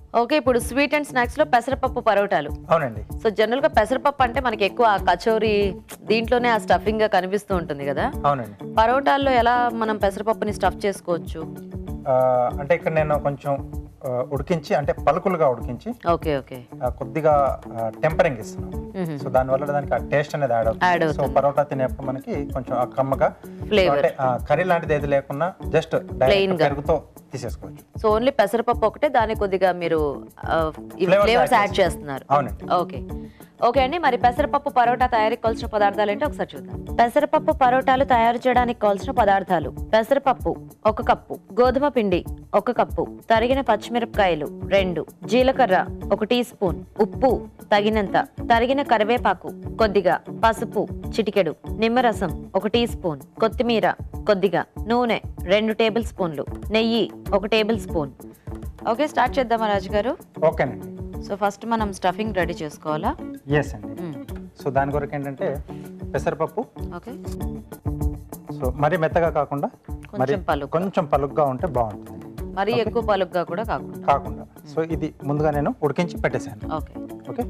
Okay, ఇప్పుడు sweet and snacks లో పెసరపప్పు పరోటాలు. అవునండి. సో జనరల్ గా పెసరపప్పు అంటే మనకి ఎక్కువ కచోరీ దీంట్లోనే ఆ స్టఫింగ్ గా కనిపిస్తూ ఉంటుంది కదా. అవునండి. పరోటాల్లో ఎలా మనం పెసరపప్పుని స్టఫ్ చేసుకోవచ్చు? అంటే ఇక్కడ నేను కొంచెం ఉడికించి, అంటే పలుకులుగా ఉడికించి ఓకే ఓకే కొద్దిగా టెంపరింగ్ ఇస్తున్నాం. సో దానివల్ల దానికి ఆ టేస్ట్ అనేది యాడ్ అవుతుంది. సో పరోటా తినేప్పుడు మనకి కొంచెం ఆ కమ్మగా ఫ్లేవర్, అంటే కర్రీ లాంటిది ఏది లేకుండా జస్ట్ డైరెక్ట్ పెరుగుతో తీసేసుకోవచ్చు. సో ఓన్లీ పెసరపప్పు ఒకటే, దాన్ని కొద్దిగా మీరు ఫ్లేవర్స్ యాడ్ చేస్తున్నారు. అవునండి. ఓకే ఓకే అండి, మరి పెసరపప్పు పరోటా తయారీకి కావాల్సిన పదార్థాలు ఏంటో ఒకసారి చూద్దాం. పెసరపప్పు పరోటాలు తయారు చేయడానికి కావాల్సిన పదార్థాలు: పెసరపప్పు 1 కప్పు, గోధుమ పిండి 1 కప్పు, తరిగిన పచ్చిమిరపకాయలు 2, జీలకర్ర 1 టీ స్పూన్, ఉప్పు తగినంత, తరిగిన కరివేపాకు కొద్దిగా, పసుపు చిటికెడు, నిమ్మరసం 1 టీ స్పూన్, కొత్తిమీర కొద్దిగా, నూనె 2 టేబుల్ స్పూన్లు, నెయ్యి 1 టేబుల్ స్పూన్. ఓకే, స్టార్ట్ చేద్దామా రాజు గారు? ఓకేనండి. సో ఫస్ట్ మనం స్టఫింగ్ రెడీ చేసుకోవాలా? ఎస్ అండి. సో దాని కొరకు ఏంటంటే పెసరపప్పు ఓకే, సో మరీ మెత్తగా కాకుండా కొంచెం పలుగ్గా ఉంటే బాగుంటుంది. మరీ ఎక్కువ పలుగ్గా కూడా కాకుండా సో ఇది ముందుగా నేను ఉడికించి పెట్టేశాను. ఓకే ఓకే,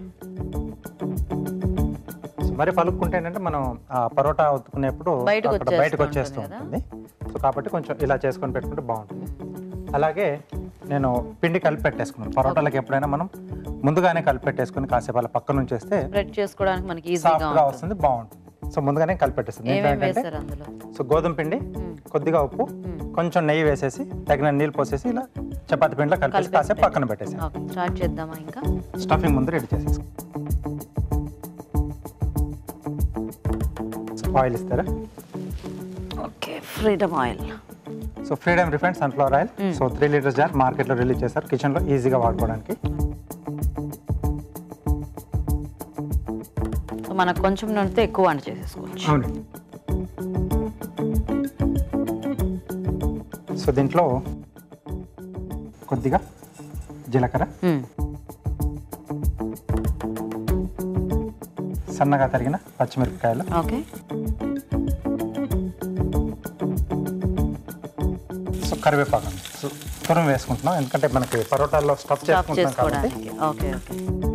సో మరి పలుక్కుంటే ఏంటంటే మనం పరోటా ఉతుకునేప్పుడు బయటకు వచ్చేస్తూ ఉంటుంది. సో కాబట్టి కొంచెం ఇలా చేసుకొని పెట్టుకుంటే బాగుంటుంది. అలాగే నేను పిండి కలిపి పెట్టేసుకున్నాను. పరోటాలకు ఎప్పుడైనా మనం ముందుగానే కలిపి పెట్టేసుకుని కాసేపు అలా పక్క నుంచి చేస్తే బ్రెడ్ చేసుకోవడానికి మనకి ఈజీగా వస్తుంది, బాగుంటుంది. సో ముందుగానే కలిపి పెట్టేస్తుంది. ఏంటంటే సో గోధుమ పిండి, కొద్దిగా ఉప్పు, కొంచెం నెయ్యి వేసేసి తగిన నీళ్ళు పోసేసి ఇలా చపాతి పిండిలో కలిపేసి కాసేపు పక్కన పెట్టేసి స్టార్ట్ చేద్దామా? ఇంకా స్టఫింగ్ ముందు రెడీ చేసేసి ఆయిల్ ఇస్తారా? Okay, Freedom oil. So Freedom refined sunflower oil. So 3 litres jar మార్కెట్లో రిలీజ్ చేస్తారు, కిచెన్లో ఈజీగా వాడుకోవడానికి. సో మనకు కొంచెం నూనెతో ఎక్కువ వంట చేసేసుకోవచ్చు. అవునండి. సో దీంట్లో కొద్దిగా జీలకర్ర, సన్నగా తరిగిన పచ్చిమిరపకాయలు, ఓకే, సో కరివేపాకు తురం వేసుకుంటున్నాం, ఎందుకంటే మనకి పరోటాల్లో స్టఫ్ చేసుకుంటున్నాం కాబట్టి. ఓకే ఓకే,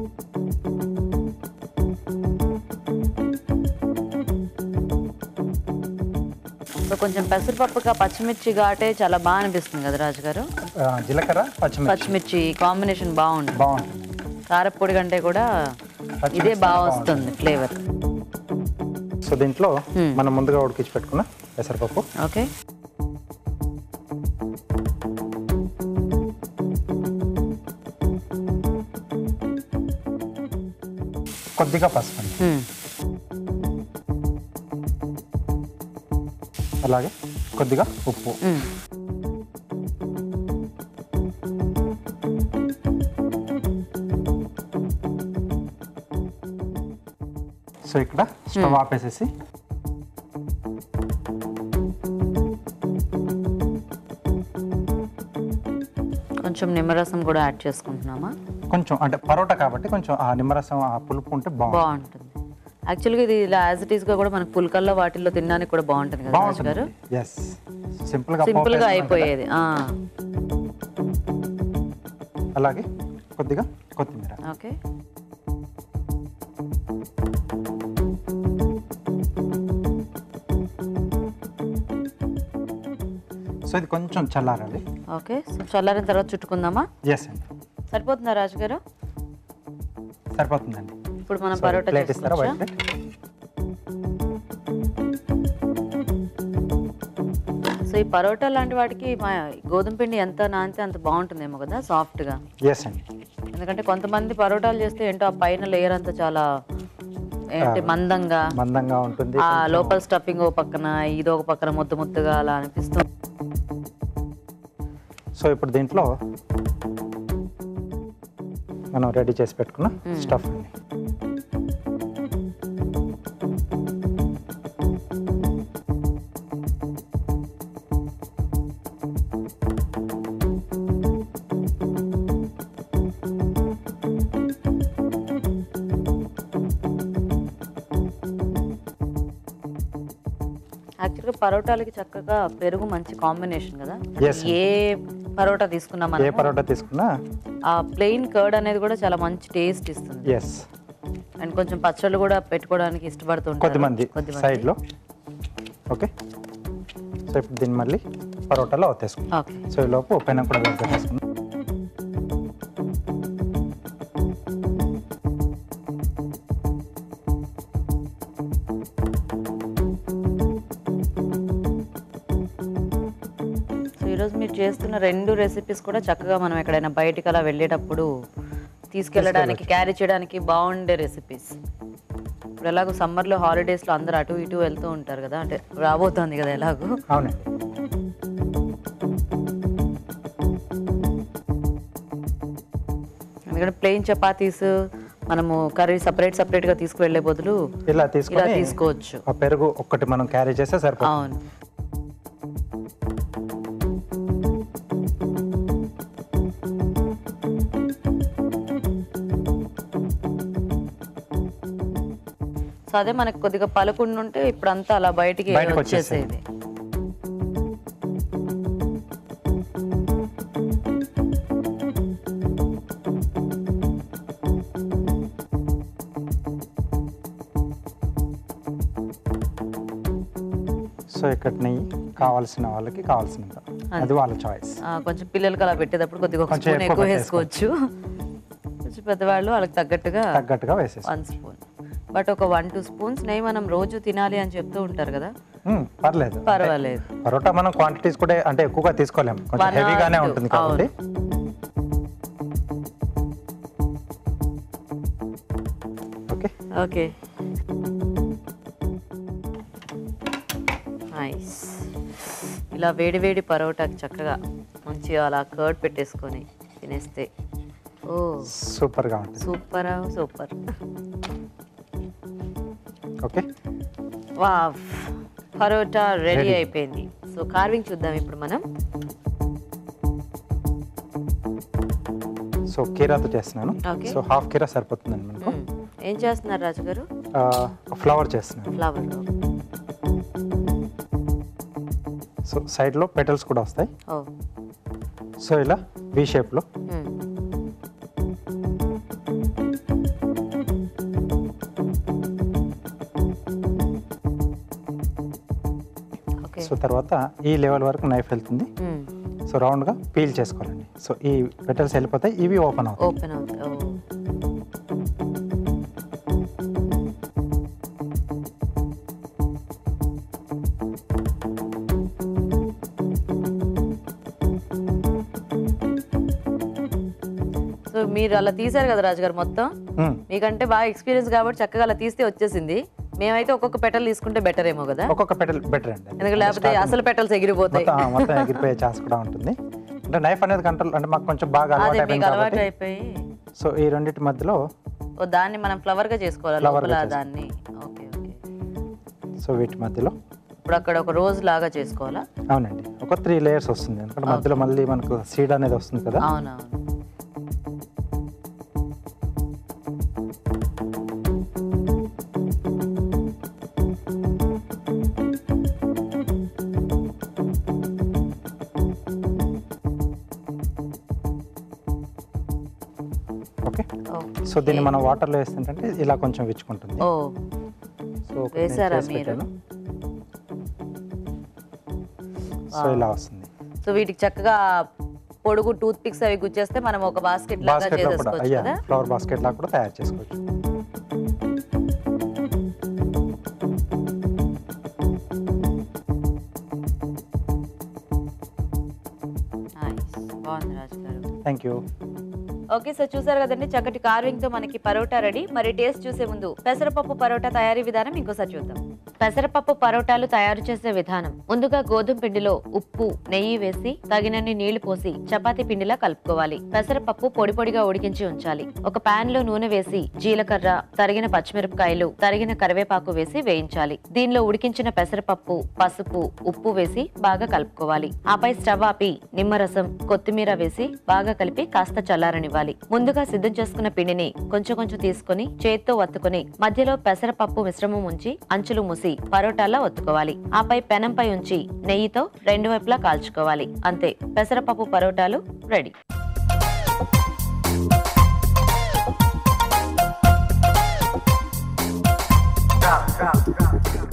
సో కొంచెం పెసరపప్పుగా పచ్చిమిర్చి ఘాటే చాలా బాగా అనిపిస్తుంది కదా రాజు గారు. జీలకర్ర పచ్చిమిర్చి కాంబినేషన్ బాగుంటుంది. కారపొడి కంటే కూడా ఇదే బాగా వస్తుంది ఫ్లేవర్. సో దీంట్లో మనం ముందుగా ఉడికించి పెట్టుకున్న పెసరపప్పు, ఓకే, కొద్దిగా పసుపు, అలాగే కొద్దిగా ఉప్పు, సో ఇక్కడ స్టవ్ ఆపేసేసి కొంచెం నిమ్మరసం కూడా యాడ్ చేసుకుంటున్నామా? కొంచెం, అంటే పరోటా కాబట్టి కొంచెం ఆ నిమ్మరసం, ఆ పులుపు ఉంటే బాగుంటుంది. యాక్చువల్గా ఇది ఇలా యాజ్ ఇట్ ఈస్ గా కూడా మనకు పుల్కల్లో వాటిల్లో తినడానికి కూడా బాగుంటుంది కదా రాజు గారు. సింపుల్ గా అయిపోయేది. అలాగే కొద్దిగా కొత్తిమీర, ఓకే, సో ఇది కొంచెం చల్లారాలి. ఓకే, సో చల్లారిన తర్వాత చుట్టుకుందామా? ఎస్ అండి. సరిపోతుందా రాజు గారు? సరిపోతుందండి. ఇప్పుడు మనం పరోటా ఇస్తారా? White plate. సో ఈ పరోటా లాంటి వాటికి మా గోధుమ పిండి ఎంత నానితే అంత బాగుంటుందేమో కదా, సాఫ్ట్ గా. ఎస్ అండి. ఎందుకంటే కొంతమంది పరోటాలు చేస్తే ఏంటో ఆ పైన లేయర్ అంతా చాలా ఏంటి మందంగా ఉంటుంది, ఆ లోపల స్టఫింగ్ ఓ పక్కన ఇదో ఒక పక్కన ముద్దగా అలా అనిపిస్తుంది. సో ఇప్పుడు దీంట్లో మనం రెడీ చేసి పెట్టుకున్న స్టఫ్ అండి. యాక్చువల్గా పరోటాలకి చక్కగా పెరుగు మంచి కాంబినేషన్ కదా. ఏ పరోటా తీసుకున్నా ఆ ప్లెయిన్ కర్డ్ అనేది కూడా చాలా మంచి టేస్ట్ ఇస్తుంది. ఎస్. అండ్ కొంచెం పచ్చళ్ళు కూడా పెట్టుకోవడానికి ఇష్టపడుతుంటారు కొద్దిమంది సైడ్లో. ఓకే. సో ఇప్పుడు దీన్ని మళ్ళీ పరోటాలో వచ్చేసుకుంటాం. ఓకే. సో ఈ లోపు పెనం కూడా పెట్టేసుకుందాం. ఈరోజు మీరు చేస్తున్న 2 రెసిపీస్ కూడా చక్కగా మనం ఎక్కడైనా బయటికి అలా వెళ్ళేటప్పుడు తీసుకెళ్ళడానికి క్యారీ చేయడానికి బాగుండే రెసిపీస్. ఇప్పుడు ఎలాగో సమ్మర్లో హాలిడేస్లో అందరూ అటు ఇటు వెళ్తూ ఉంటారు కదా, అంటే రాబోతోంది కదా ఎలాగో. అవునండి. ఎందుకంటే ప్లెయిన్ చపాతీస్ మనము కర్రీ సపరేట్గా తీసుకువెళ్ళే బదులు ఇలా తీసుకోవచ్చు. ఆ పెరుగు ఒక్కటి మనం క్యారీ చేస్తే సరిపోతుంది. అవును. సో అదే మనకు కొద్దిగా పలుకుండా ఉంటే ఇప్పుడు అంతా అలా బయటికి వచ్చేసేది. సో ఇక్కడ నెయ్యి కావాల్సిన వాళ్ళకి కావాల్సినంత, అది వాళ్ళ చాయిస్. కొంచెం పిల్లలకి అలా పెట్టేటప్పుడు కొద్దిగా ఒక స్పూన్ ఎక్కువ వేసుకోవచ్చు. కొంచెం పెద్దవాళ్ళు వాళ్ళకి తగ్గట్టుగా వేసేసి 1 స్పూన్. బట్ ఒక 1-2 స్పూన్స్ నెయ్యి మనం రోజు తినాలి అని చెప్తూ ఉంటారు కదా. పర్వాలేదు. పరోటా మనం క్వాంటిటీస్ కూడా అంటే ఎక్కువగా తీసుకోలేము, కొంచెం హెవీగానే ఉంటుంది కాబట్టి. ఓకే. ఓకే. నైస్. ఇలా వేడి పరోటాకి చక్కగా మంచిగా అలా కర్డ్ పెట్టేసుకొని తినేస్తే సూపర్గా ఉంటుంది. Super. Okay. Wow, paratha ready అయిపోయింది. సో కార్వింగ్ చూద్దాం ఇప్పుడు మనం. సో కీరాతో చేస్తున్నాను. సో హాఫ్ కీరా సరిపోతుందండి మనకు. ఏం చేస్తున్నారు రాజు గారు? ఫ్లవర్ చేస్తున్నాను. ఫ్లవర్. సో సైడ్లో పెటల్స్ కూడా వస్తాయి. సో ఇలా వి షేప్లో. సో తర్వాత ఈ లెవెల్ వరకు నైఫ్ వెళ్తుంది. సో రౌండ్గా పీల్ చేసుకోవాలండి. సో ఈ పెటల్స్ వెళ్ళిపోతాయి, ఇవి ఓపెన్ అవుతాయి. సో మీరు అలా తీసారు కదా రాజు గారు మొత్తం, మీకంటే బాగా ఎక్స్పీరియన్స్ కాబట్టి చక్కగా అలా తీస్తే వచ్చేసింది. మేమైతే ఒక్కొక్క పెటల్ తీసుకుంటే బెటర్ ఏమో కదా. ఒక్కొక్క పెటల్ బెటర్ అండి, ఎందుకంటే లేకపోతే అసలు పెటల్స్ ఎగిరిపోతాయి. మొత్తం ఎగిరిపోయే ఛాన్స్ కూడా ఉంటుంది. అంటే నైఫ్ అనేది కంట్రోల్ అంటే మాకు కొంచెం బాగా అలవాటు అయిపోయి. సో ఈ రెండింటి మధ్యలో దాన్ని మనం ఫ్లవర్ గా చేసుకోవాలి దాన్ని. ఓకే. సో వీటి మధ్యలో ఇప్పుడు అక్కడ ఒక రోజ్ లాగా చేసుకోవాలా? అవునండి. ఒక 3 లేయర్స్ వస్తుంది, ఎందుకంటే మధ్యలో మళ్ళీ మనకు సీడ్ అనేది వస్తుంది కదా. అవునవును. సో దీన్ని మనం వాటర్లో వేస్తుంటే ఇలా కొంచెం విచ్చుకుంటుంది. సో వేసారా మీరు? సో ఇలా వస్తుంది. సో వీటికి చక్కగా పొడుగు టూత్ పిక్స్ అవి గుచ్చేస్తే మనం ఒక బాస్కెట్ లాగా చేసుకోవచ్చు కదా. ఫ్లవర్ బాస్కెట్ లాగా కూడా తయారు చేసుకోవచ్చు. బాగుంది రాజు గారు. Thank you. ఓకే, సో చూసారు కదండి, చక్కటి కార్వింగ్ తో మనకి పరోటా రెడీ. మరి టేస్ట్ చూసే ముందు పెసరపప్పు పరోటా తయారీ విధానం ఇంకోసారి చూద్దాం. పెసరపప్పు పరోటాలు తయారు చేసే విధానం: ముందుగా గోధుమ పిండిలో ఉప్పు, నెయ్యి వేసి తగినన్ని నీళ్లు పోసి చపాతీ పిండిలా కలుపుకోవాలి. పెసరపప్పు పొడి పొడిగా ఉడికించి ఉంచాలి. ఒక పాన్ లో నూనె వేసి జీలకర్ర, తరిగిన పచ్చిమిరపకాయలు, తరిగిన కరివేపాకు వేసి వేయించాలి. దీనిలో ఉడికించిన పెసరపప్పు, పసుపు, ఉప్పు వేసి బాగా కలుపుకోవాలి. ఆపై స్టవ్ ఆపి నిమ్మరసం, కొత్తిమీర వేసి బాగా కలిపి కాస్త చల్లారనివ్వాలి. ముందుగా సిద్ధం చేసుకున్న పిండిని కొంచెం కొంచెం తీసుకుని చేత్తో వత్తుకుని మధ్యలో పెసరపప్పు మిశ్రమం ఉంచి అంచులు మూసి పరోటాలా ఒత్తుకోవాలి. ఆపై పెనంపై ఉంచి నెయ్యితో 2 వైపులా కాల్చుకోవాలి. అంతే, పెసరపప్పు పరోటాలు రెడీ. రా